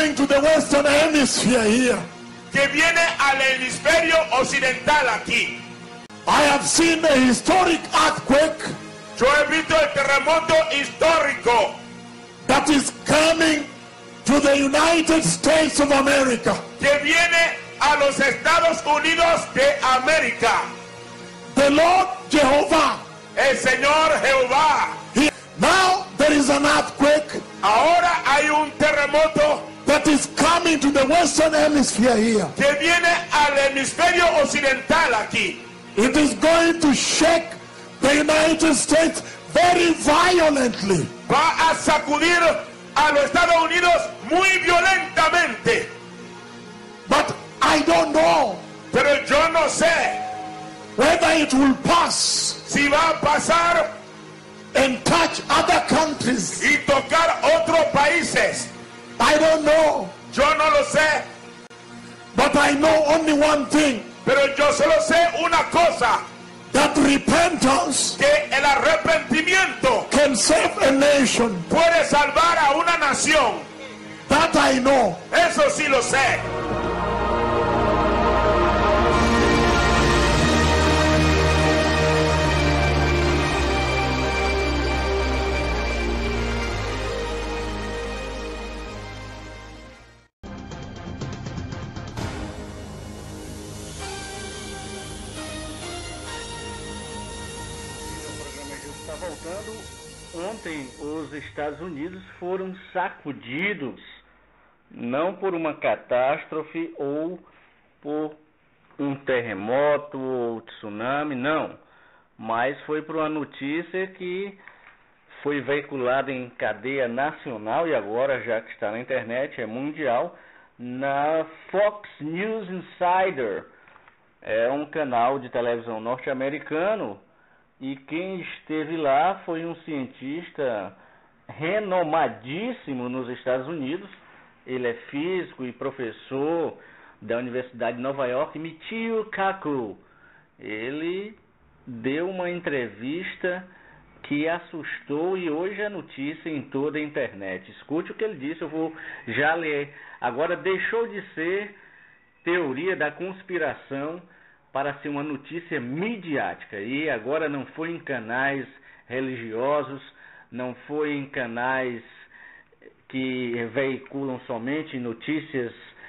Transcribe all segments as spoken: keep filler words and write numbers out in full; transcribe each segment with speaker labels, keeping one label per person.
Speaker 1: coming to the Western Hemisphere here.
Speaker 2: que viene al hemisferio occidental aquí.
Speaker 1: I have seen a historic earthquake
Speaker 2: Yo he visto el terremoto histórico
Speaker 1: that is coming to the United States of America.
Speaker 2: que viene a los Estados Unidos de América.
Speaker 1: The Lord Jehovah.
Speaker 2: El Señor Jehová.
Speaker 1: He, now there is an earthquake
Speaker 2: Ahora hay un terremoto
Speaker 1: that is coming to the Western Hemisphere here.
Speaker 2: que viene al hemisferio occidental aquí.
Speaker 1: It is going to shake the United States very violently.
Speaker 2: Va a sacudir a los Estados Unidos muy violentamente.
Speaker 1: But I don't know
Speaker 2: Pero yo no sé
Speaker 1: whether it will pass
Speaker 2: si va a pasar
Speaker 1: and touch other countries.
Speaker 2: y tocar otros países.
Speaker 1: I don't know.
Speaker 2: Yo no lo sé,
Speaker 1: But I know only one thing.
Speaker 2: pero yo solo sé una cosa,
Speaker 1: That repentance
Speaker 2: que el arrepentimiento
Speaker 1: can save a nation.
Speaker 2: puede salvar a una nación.
Speaker 1: That I know.
Speaker 2: Eso sí lo sé.
Speaker 3: Está voltando. Ontem os Estados Unidos foram sacudidos, não por uma catástrofe ou por um terremoto ou tsunami, não, mas foi por uma notícia que foi veiculada em cadeia nacional e agora, já que está na internet, é mundial, na Fox News Insider. É um canal de televisão norte-americano. E quem esteve lá foi um cientista renomadíssimo nos Estados Unidos. Ele é físico e professor da Universidade de Nova York, Michio Kaku. Ele deu uma entrevista que assustou e hoje é notícia em toda a internet. Escute o que ele disse, eu vou já ler. Agora deixou de ser teoria da conspiração para ser uma notícia midiática, e agora não foi em canais religiosos, não foi em canais que veiculam somente notícias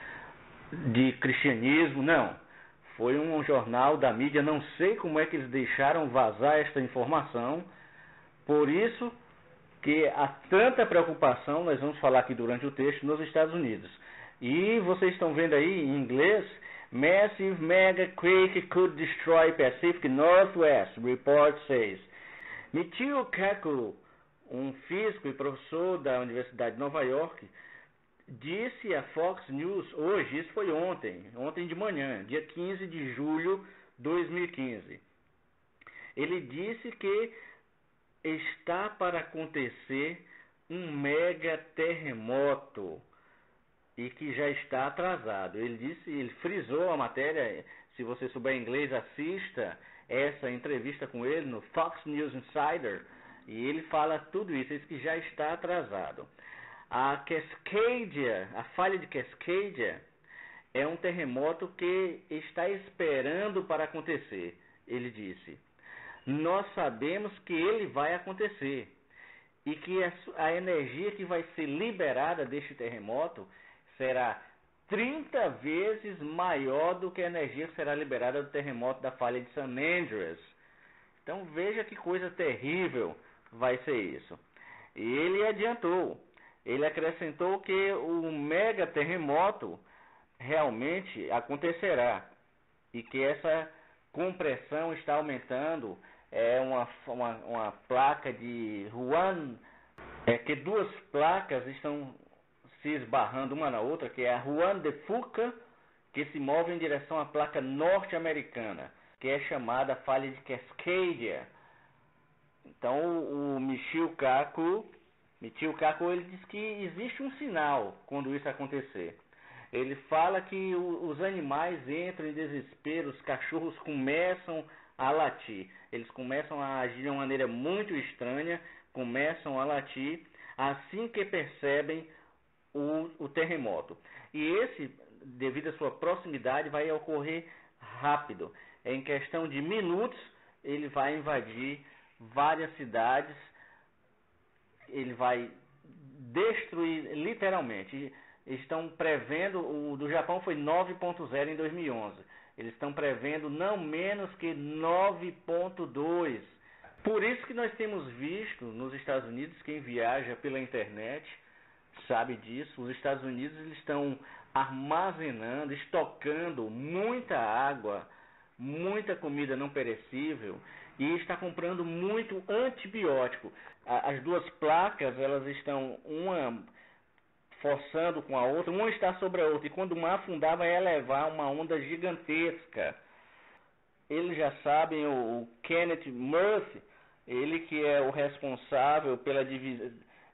Speaker 3: de cristianismo, não. Foi um jornal da mídia, não sei como é que eles deixaram vazar esta informação, por isso que há tanta preocupação, nós vamos falar aqui durante o texto, nos Estados Unidos. E vocês estão vendo aí em inglês, Massive mega quake could destroy Pacific Northwest, report says. Michio Kaku, um físico e professor da Universidade de Nova York, disse à Fox News hoje, isso foi ontem, ontem de manhã, dia quinze de julho de dois mil e quinze. Ele disse que está para acontecer um mega terremoto e que já está atrasado. Ele disse, ele frisou a matéria, se você souber inglês, assista essa entrevista com ele no Fox News Insider, e ele fala tudo isso, ele diz que já está atrasado. A Cascadia, a falha de Cascadia, é um terremoto que está esperando para acontecer, ele disse. Nós sabemos que ele vai acontecer, e que a, a energia que vai ser liberada deste terremoto será trinta vezes maior do que a energia que será liberada do terremoto da falha de San Andreas. Então veja que coisa terrível vai ser isso. E ele adiantou, ele acrescentou que o mega terremoto realmente acontecerá e que essa compressão está aumentando. É uma, uma, uma placa de Juan, é que duas placas estão se esbarrando uma na outra, que é a Juan de Fuca, que se move em direção à placa norte-americana, que é chamada falha de Cascadia. Então o Michio Kaku, Michio Kaku, ele diz que existe um sinal quando isso acontecer. Ele fala que o, os animais entram em desespero, os cachorros começam a latir. Eles começam a agir de uma maneira muito estranha, começam a latir assim que percebem o, o terremoto. E esse, devido à sua proximidade, vai ocorrer rápido. Em questão de minutos, ele vai invadir várias cidades, ele vai destruir literalmente. Estão prevendo, o do Japão foi nove ponto zero em dois mil e onze. Eles estão prevendo não menos que nove ponto dois. Por isso que nós temos visto nos Estados Unidos, quem viaja pela internet sabe disso, os Estados Unidos eles estão armazenando, estocando muita água, muita comida não perecível e está comprando muito antibiótico. As duas placas, elas estão uma forçando com a outra, uma está sobre a outra, e quando uma afundar vai elevar uma onda gigantesca. Eles já sabem, o, o Kenneth Murphy, ele que é o responsável pela divisão,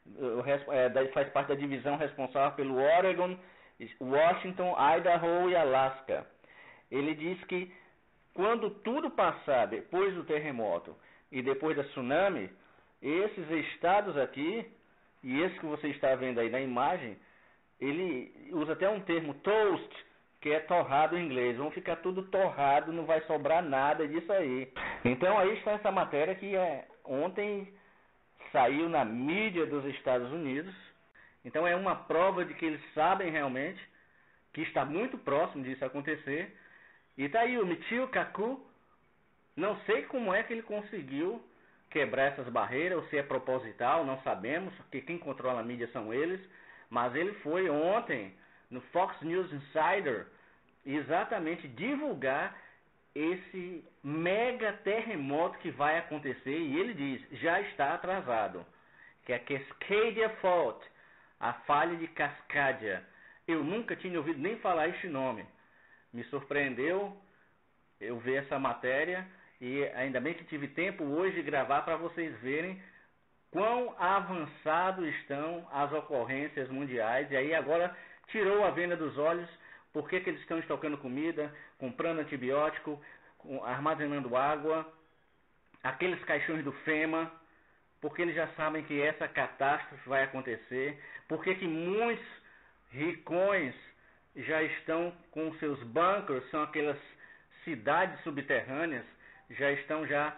Speaker 3: é, faz parte da divisão responsável pelo Oregon, Washington, Idaho e Alaska. Ele diz que quando tudo passar depois do terremoto e depois da tsunami, esses estados aqui, e esse que você está vendo aí na imagem, ele usa até um termo toast, que é torrado em inglês. Vão ficar tudo torrado, não vai sobrar nada disso aí. Então aí está essa matéria que é, ontem saiu na mídia dos Estados Unidos. Então é uma prova de que eles sabem realmente que está muito próximo disso acontecer. E está aí o Michio Kaku, não sei como é que ele conseguiu quebrar essas barreiras, ou se é proposital, não sabemos, porque quem controla a mídia são eles, mas ele foi ontem no Fox News Insider exatamente divulgar esse mega terremoto que vai acontecer, e ele diz, já está atrasado, que é a Cascadia Fault, a falha de Cascadia. Eu nunca tinha ouvido nem falar este nome. Me surpreendeu eu ver essa matéria, e ainda bem que tive tempo hoje de gravar para vocês verem quão avançado estão as ocorrências mundiais. E aí agora tirou a venda dos olhos, por que que eles estão estocando comida, comprando antibiótico, armazenando água, aqueles caixões do FEMA, porque eles já sabem que essa catástrofe vai acontecer, porque que muitos ricões já estão com seus bunkers, são aquelas cidades subterrâneas, já estão já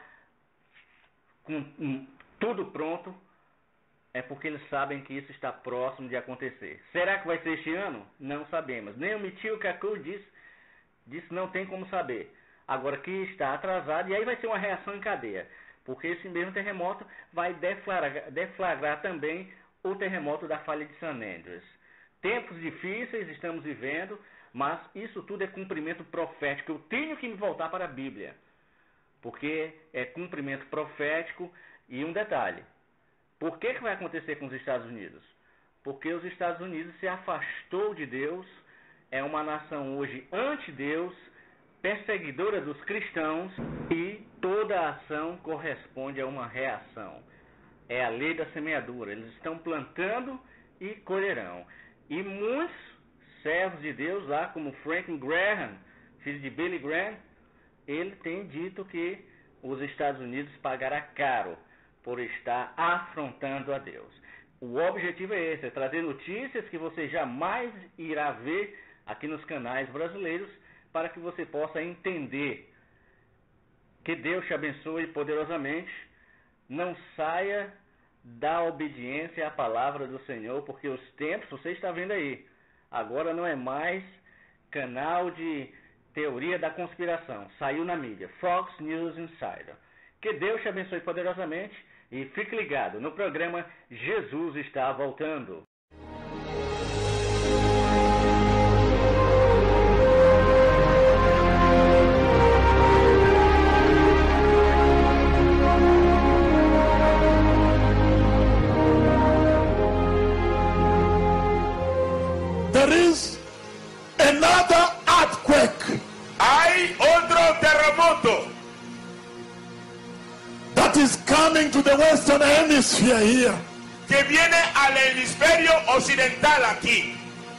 Speaker 3: com um, tudo pronto, é porque eles sabem que isso está próximo de acontecer. Será que vai ser este ano? Não sabemos. Nem o Michio Kaku disse, disse não tem como saber. Agora que está atrasado, e aí vai ser uma reação em cadeia, porque esse mesmo terremoto vai deflagrar, deflagrar também o terremoto da falha de San Andreas. Tempos difíceis estamos vivendo, mas isso tudo é cumprimento profético. Eu tenho que me voltar para a Bíblia, porque é cumprimento profético. E um detalhe, por que que vai acontecer com os Estados Unidos? Porque os Estados Unidos se afastou de Deus, é uma nação hoje anti-Deus, perseguidora dos cristãos, e toda a ação corresponde a uma reação. É a lei da semeadura, eles estão plantando e colherão. E muitos servos de Deus lá, como Franklin Graham, filho de Billy Graham, ele tem dito que os Estados Unidos pagará caro por estar afrontando a Deus. O objetivo é esse, é trazer notícias que você jamais irá ver aqui nos canais brasileiros, para que você possa entender. Que Deus te abençoe poderosamente. Não saia da obediência à palavra do Senhor, porque os tempos, você está vendo aí, agora não é mais canal de teoria da conspiração, saiu na mídia, Fox News Insider. Que Deus te abençoe poderosamente e fique ligado no programa Jesus está voltando.
Speaker 1: There is another earthquake.
Speaker 2: Hay otro terremoto
Speaker 1: That is coming to the Western Hemisphere here.
Speaker 2: que viene al hemisferio occidental aquí.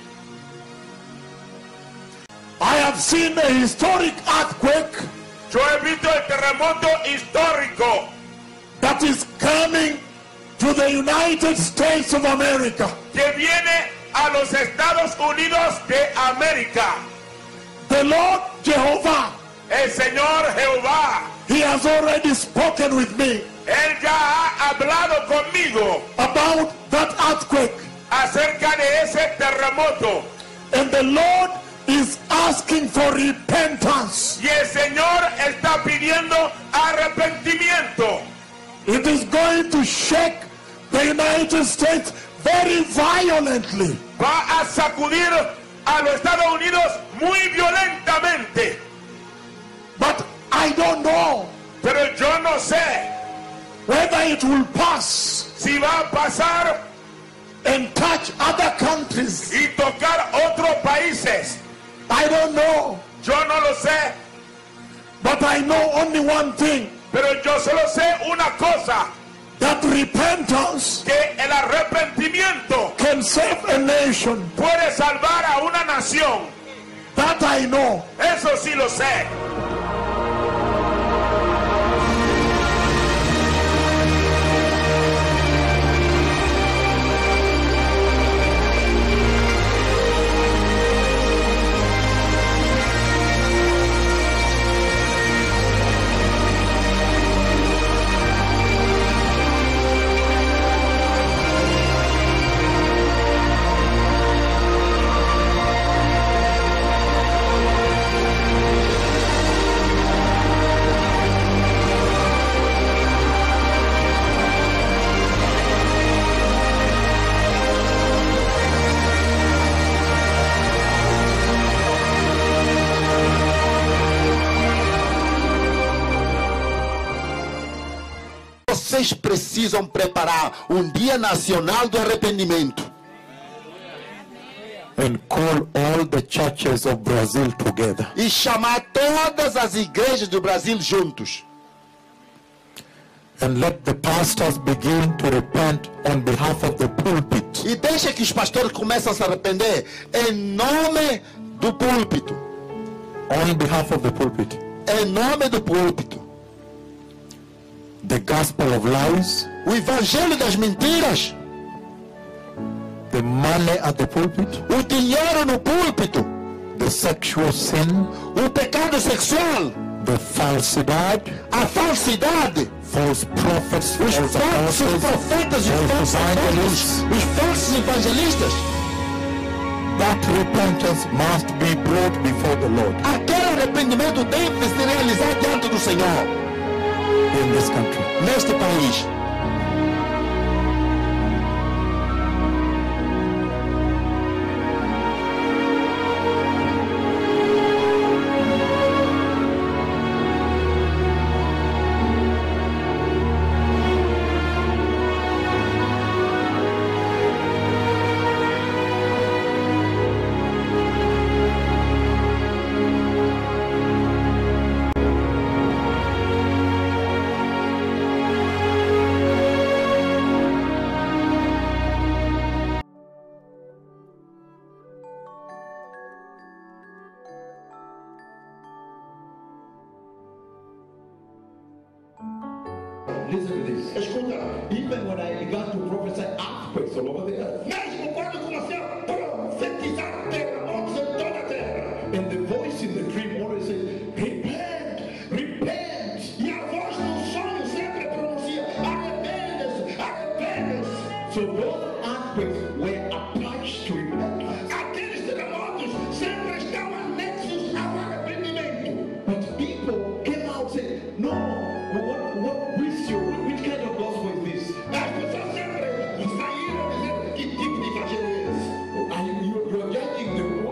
Speaker 1: I have seen a historic earthquake
Speaker 2: Yo he visto el terremoto histórico
Speaker 1: that is coming to the United States of America.
Speaker 2: que viene a los Estados Unidos de América.
Speaker 1: The Lord Jehovah,
Speaker 2: El Señor Jehová,
Speaker 1: He has already spoken with me
Speaker 2: Él ya ha hablado conmigo
Speaker 1: about that earthquake.
Speaker 2: acerca de ese terremoto.
Speaker 1: And the Lord is asking for repentance.
Speaker 2: Y el Señor está pidiendo arrepentimiento.
Speaker 1: It is going to shake the United States very violently.
Speaker 2: Va a sacudir a los Estados Unidos muy violentamente.
Speaker 1: But I don't know
Speaker 2: Pero yo no sé
Speaker 1: whether it will pass
Speaker 2: si va a pasar
Speaker 1: and touch other countries.
Speaker 2: y tocar otros países.
Speaker 1: I don't know.
Speaker 2: Yo no lo sé,
Speaker 1: But I know only one thing,
Speaker 2: pero yo solo sé una cosa,
Speaker 1: that repentance
Speaker 2: que el arrepentimiento
Speaker 1: can save a nation.
Speaker 2: puede salvar a una nación.
Speaker 1: That I know.
Speaker 2: Eso sí lo sé.
Speaker 4: Vocês precisam preparar um dia nacional do arrependimento.
Speaker 5: And call all the churches of Brazil together.
Speaker 4: E chamar todas as igrejas do Brasil juntos.
Speaker 5: And let the pastors begin to repent on behalf of the pulpit.
Speaker 4: E deixa que os pastores comecem a se arrepender em nome do púlpito.
Speaker 5: On behalf of the pulpit.
Speaker 4: Em nome do púlpito.
Speaker 5: The gospel of lies.
Speaker 4: O evangelho das mentiras.
Speaker 5: The money at the pulpit.
Speaker 4: O dinheiro no púlpito.
Speaker 5: The sexual sin.
Speaker 4: O pecado sexual.
Speaker 5: The falsidade.
Speaker 4: A falsidade.
Speaker 5: False prophets.
Speaker 4: Os
Speaker 5: False
Speaker 4: falsos
Speaker 5: apostles.
Speaker 4: profetas e os
Speaker 5: false
Speaker 4: falsos apóstolos.
Speaker 5: evangelists.
Speaker 4: Os falsos evangelistas.
Speaker 5: That repentance must be brought before the Lord
Speaker 4: Aquele arrependimento deve se realizar diante do Senhor.
Speaker 5: in this country.
Speaker 4: Neste país.
Speaker 6: Listen to this. Escuta. Even when I began to prophesy earthquakes all over the earth. Mesmo quando comecei a profetizar terremotos em toda a terra. And the voice in the dream always says, repent, repent. E a voz no sonho sempre pronuncia, arrependa-se, arrependa-se. So those earthquakes were attached to repentance. Aqueles terremotos sempre estão anexos ao arrependimento. But people came out and said, no, what, what, which, which kind of gospel is this? As pessoas sempre saíram dizendo que tipo de evangelho é esse? And you, you are judging the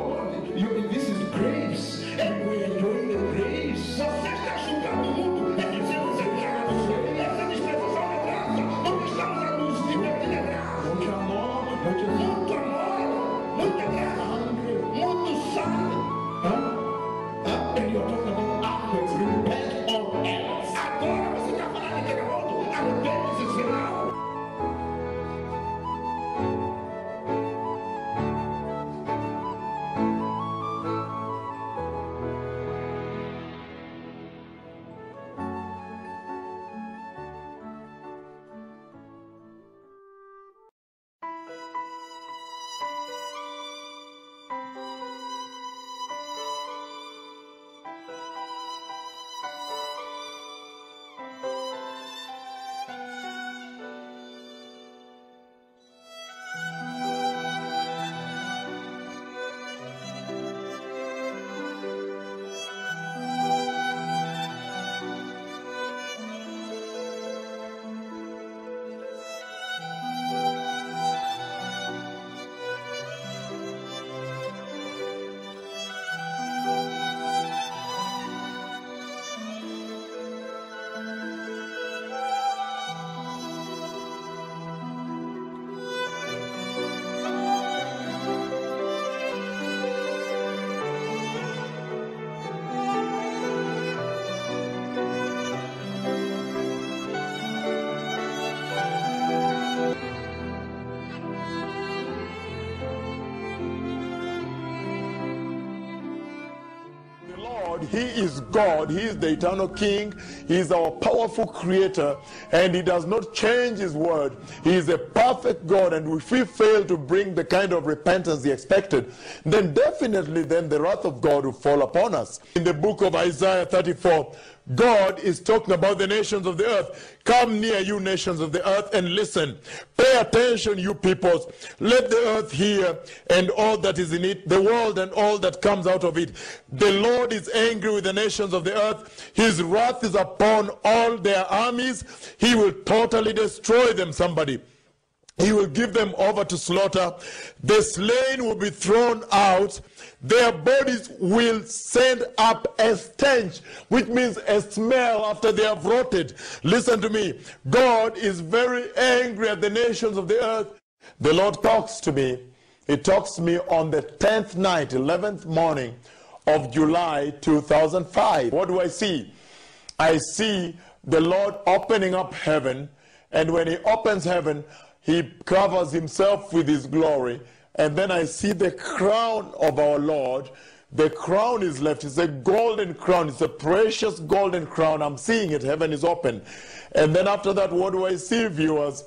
Speaker 1: Lord, He is God. He is the eternal King. He is our powerful creator, and He does not change His word. He is a perfect God, and if we fail to bring the kind of repentance He expected, then definitely then the wrath of God will fall upon us. In the book of Isaiah thirty-four, God is talking about the nations of the earth. Come near, you nations of the earth, and listen. Pay attention, you peoples. Let the earth hear, and all that is in it, the world and all that comes out of it. The Lord is angry with the nations of the earth. His wrath is upon all their armies. He will totally destroy them, somebody. He will give them over to slaughter. The slain will be thrown out. Their bodies will send up a stench, which means a smell after they have rotted. Listen to me. God is very angry at the nations of the earth. The Lord talks to me. He talks to me on the tenth night, eleventh morning of July two thousand five. What do I see? I see the Lord opening up heaven, and when He opens heaven, He covers Himself with His glory. And then I see the crown of our Lord. The crown is left. It's a golden crown. It's a precious golden crown. I'm seeing it. Heaven is open. And then after that, what do I see, viewers?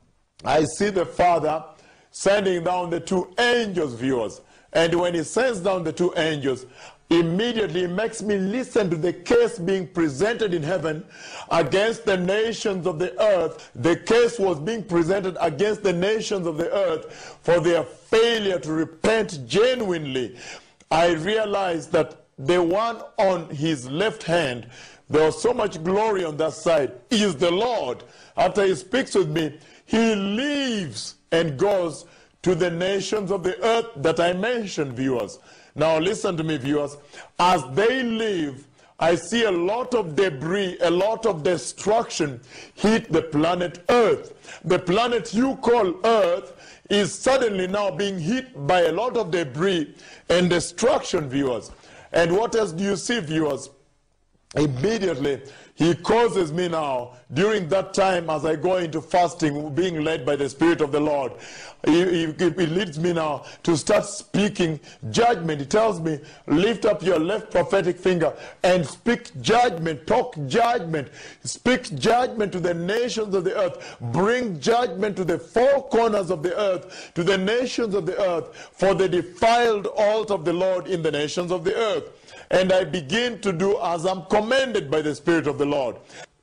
Speaker 1: I see the Father sending down the two angels, viewers. And when He sends down the two angels, immediately it makes me listen to the case being presented in heaven against the nations of the earth. The case was being presented against the nations of the earth for their failure to repent genuinely. I realized that the one on His left hand, there was so much glory on that side, is the Lord. After He speaks with me, He leaves and goes to the nations of the earth that I mentioned, viewers. Now listen to me, viewers. As they leave, I see a lot of debris, a lot of destruction hit the planet Earth. The planet you call Earth is suddenly now being hit by a lot of debris and destruction, viewers. And what else do you see, viewers? Immediately, He causes me now, during that time as I go into fasting, being led by the Spirit of the Lord, He, he, he leads me now to start speaking judgment. He tells me, lift up your left prophetic finger and speak judgment, talk judgment, speak judgment to the nations of the earth, bring judgment to the four corners of the earth, to the nations of the earth, for the defiled altar of the Lord in the nations of the earth. And I begin to do as I'm commanded by the Spirit of the Lord.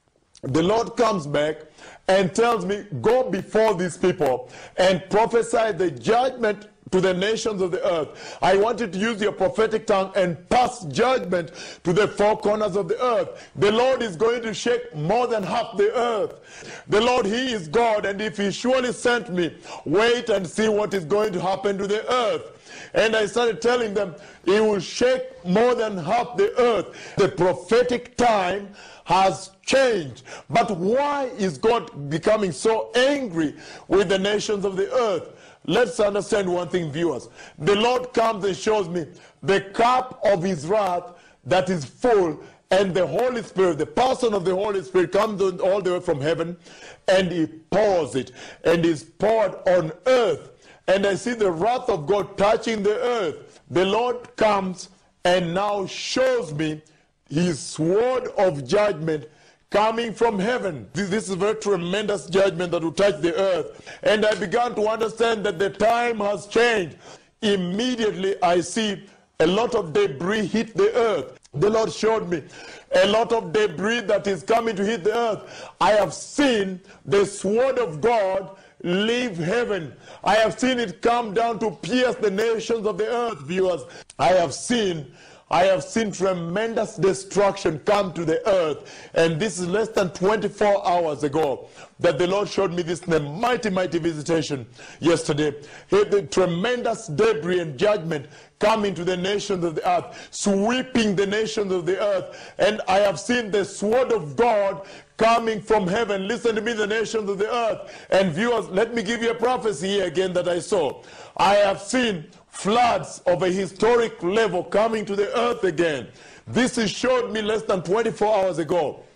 Speaker 1: The Lord comes back and tells me, go before these people and prophesy the judgment to the nations of the earth. I want you to use your prophetic tongue and pass judgment to the four corners of the earth. The Lord is going to shake more than half the earth. The Lord, He is God, and if He surely sent me, wait and see what is going to happen to the earth. And I started telling them, He will shake more than half the earth. The prophetic time has changed. But why is God becoming so angry with the nations of the earth? Let's understand one thing, viewers. The Lord comes and shows me the cup of His wrath that is full, and the Holy Spirit, the person of the Holy Spirit, comes all the way from heaven, and He pours it, and is poured on earth. And I see the wrath of God touching the earth. The Lord comes and now shows me His sword of judgment coming from heaven. This, this is a very tremendous judgment that will touch the earth. And I began to understand that the time has changed. Immediately I see a lot of debris hit the earth. The Lord showed me a lot of debris that is coming to hit the earth. I have seen the sword of God leave heaven. I have seen it come down to pierce the nations of the earth, viewers. I have seen I have seen tremendous destruction come to the earth, and this is less than twenty-four hours ago that the Lord showed me this in a mighty, mighty visitation yesterday. The tremendous debris and judgment coming to the nations of the earth, sweeping the nations of the earth, and I have seen the sword of God coming from heaven. Listen to me, the nations of the earth. And viewers, let me give you a prophecy here again that I saw. I have seen floods of a historic level coming to the earth again. This is showed me less than twenty-four hours ago.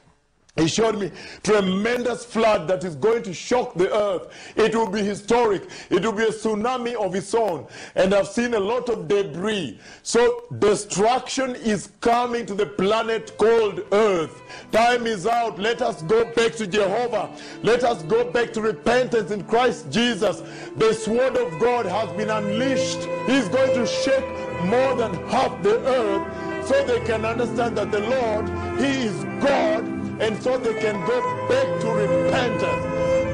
Speaker 1: He showed me tremendous flood that is going to shock the earth. It will be historic. It will be a tsunami of its own. And I've seen a lot of debris. So destruction is coming to the planet called Earth. Time is out. Let us go back to Jehovah. Let us go back to repentance in Christ Jesus. The sword of God has been unleashed. He's going to shake more than half the earth so they can understand that the Lord, He is God, and so they can go back to repentance.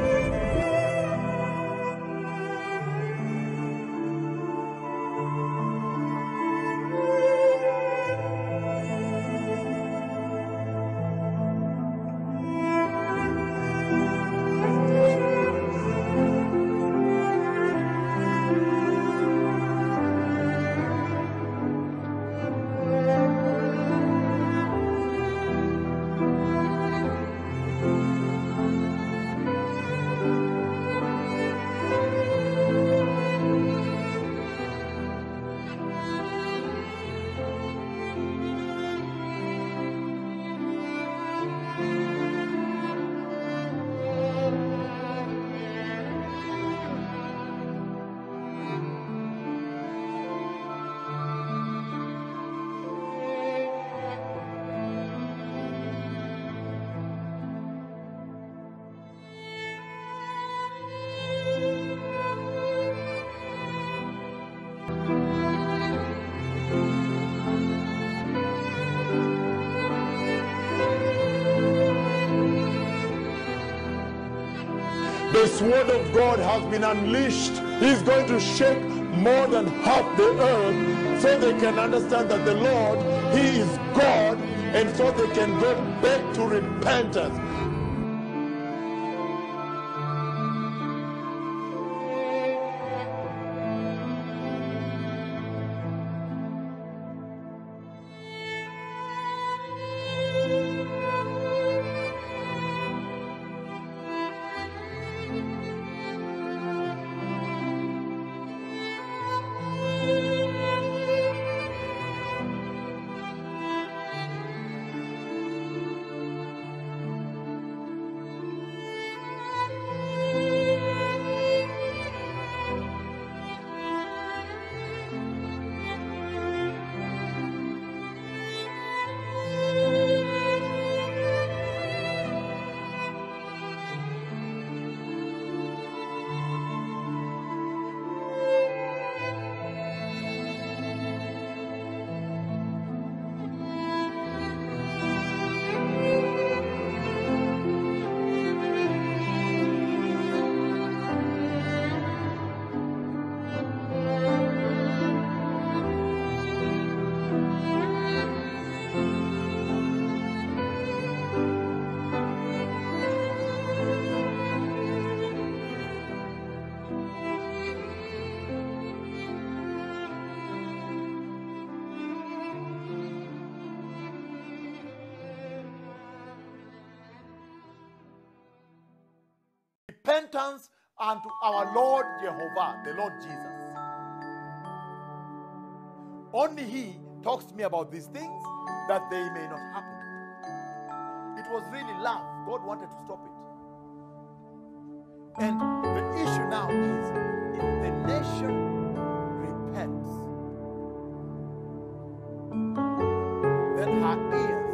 Speaker 1: The sword of God has been unleashed. He's going to shake more than half the earth so they can understand that the Lord, He is God, and so they can go back to repentance.
Speaker 7: Repentance unto our Lord Jehovah, the Lord Jesus. Only He talks to me about these things that they may not happen. It was really love. God wanted to stop it. And the issue now is, if the nation repents, then her ears